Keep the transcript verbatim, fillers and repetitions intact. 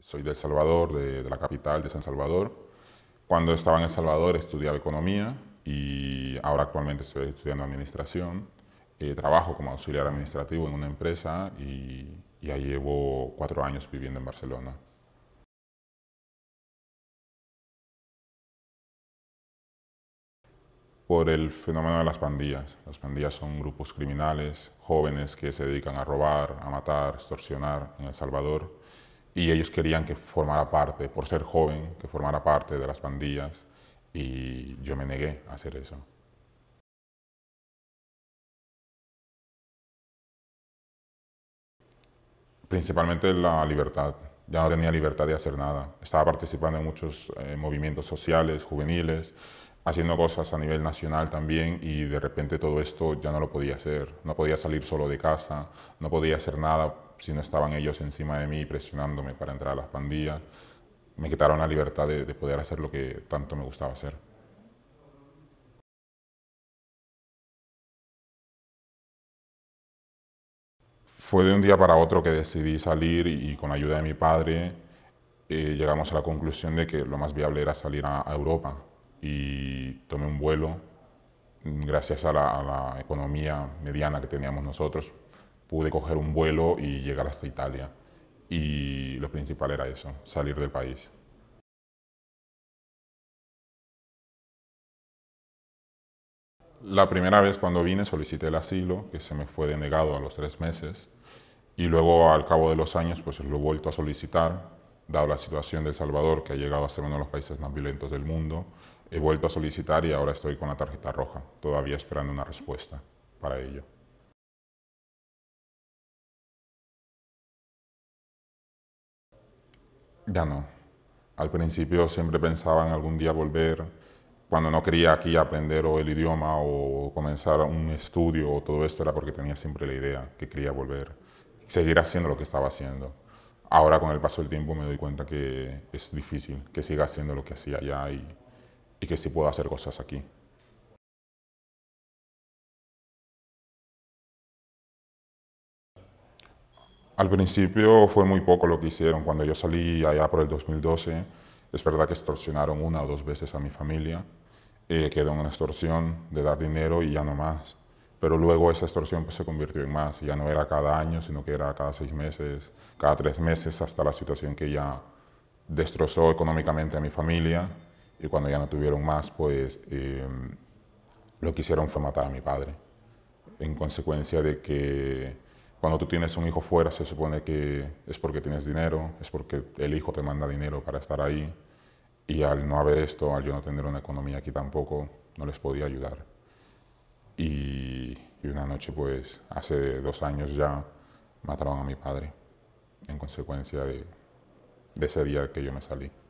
Soy de El Salvador, de, de la capital de San Salvador. Cuando estaba en El Salvador estudiaba economía y ahora actualmente estoy estudiando administración. Eh, trabajo como auxiliar administrativo en una empresa y y ya llevo cuatro años viviendo en Barcelona. Por el fenómeno de las pandillas. Las pandillas son grupos criminales, jóvenes que se dedican a robar, a matar, extorsionar en El Salvador. Y ellos querían que formara parte, por ser joven, que formara parte de las pandillas. Y yo me negué a hacer eso. Principalmente la libertad. Ya no tenía libertad de hacer nada. Estaba participando en muchos eh, movimientos sociales, juveniles, haciendo cosas a nivel nacional también y de repente todo esto ya no lo podía hacer. No podía salir solo de casa, no podía hacer nada si no estaban ellos encima de mí presionándome para entrar a las pandillas. Me quitaron la libertad de, de poder hacer lo que tanto me gustaba hacer. Fue de un día para otro que decidí salir y, y con la ayuda de mi padre eh, llegamos a la conclusión de que lo más viable era salir a, a Europa y tomé un vuelo. Gracias a la, a la economía mediana que teníamos nosotros, pude coger un vuelo y llegar hasta Italia. Y lo principal era eso, salir del país. La primera vez cuando vine solicité el asilo, que se me fue denegado a los tres meses, y luego al cabo de los años pues lo he vuelto a solicitar, dado la situación de El Salvador, que ha llegado a ser uno de los países más violentos del mundo, he vuelto a solicitar y ahora estoy con la tarjeta roja, todavía esperando una respuesta para ello. Ya no. Al principio siempre pensaba en algún día volver, cuando no quería aquí aprender o el idioma o comenzar un estudio o todo esto era porque tenía siempre la idea que quería volver, seguir haciendo lo que estaba haciendo. Ahora con el paso del tiempo me doy cuenta que es difícil que siga haciendo lo que hacía allá y, y que sí puedo hacer cosas aquí. Al principio fue muy poco lo que hicieron. Cuando yo salí allá por el dos mil doce, es verdad que extorsionaron una o dos veces a mi familia, eh, quedó en una extorsión de dar dinero y ya no más. Pero luego esa extorsión pues, se convirtió en más. Ya no era cada año, sino que era cada seis meses, cada tres meses, hasta la situación que ya destrozó económicamente a mi familia. Y cuando ya no tuvieron más, pues eh, lo que hicieron fue matar a mi padre en consecuencia de que cuando tú tienes un hijo fuera se supone que es porque tienes dinero, es porque el hijo te manda dinero para estar ahí y al no haber esto, al yo no tener una economía aquí tampoco, no les podía ayudar. Y, y una noche, pues hace dos años ya, mataron a mi padre en consecuencia de, de ese día que yo me salí.